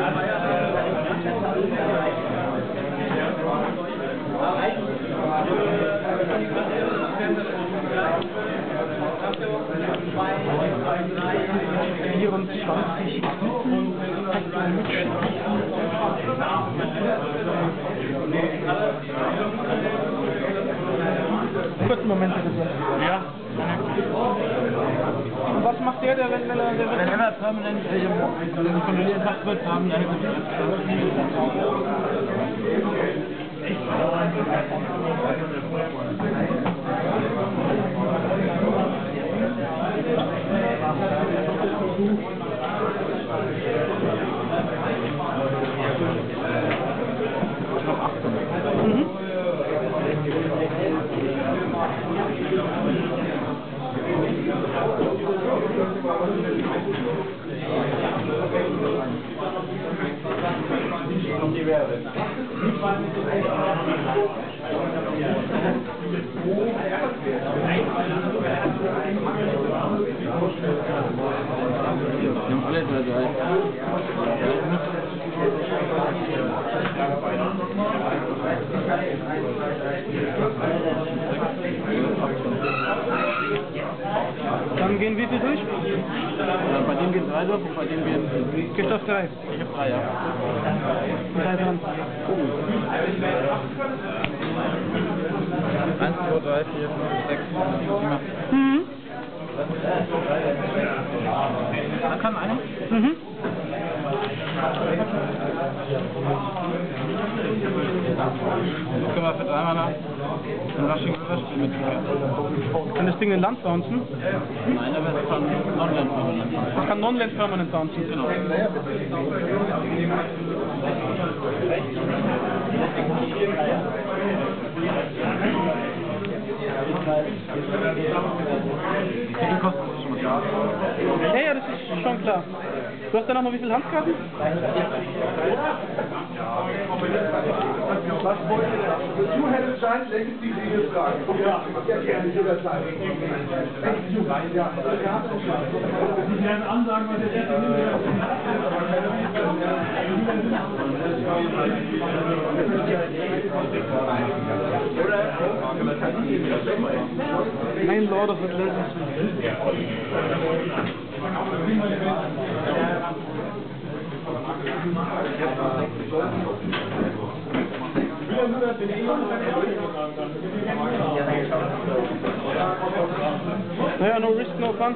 Kurzen Moment bitte. Ja. Und was macht der wenn er permanent kontrolliert macht, wird haben, dann Dann gehen wie viel durch? Bei dem gehen 3 durch und bei dem gehen... Geht auf 3? Ich habe 3, ja. 3 dran. 1, 2, 3, 4, 5, 6, 7. Mhm. Dann kann einer. Mhm. Jetzt können wir für 3 Mana ein Rushing River Spiel mitspielen. Kann das Ding in Land bouncen? Nein, aber es kann Non-Land permanent. Es kann Non-Land permanent bouncen. Genau. Die kostet schon mal. Ja, das ist schon klar. Du hast danach noch wie viele Handkarten? Was wollt ihr da? Du hättest Schein, legitim diese Frage. Ja, gerne, jederzeit. Ja, Sie werden ansagen, was der erste Ein Lord of Atlantis. Naja, no risk, no fun.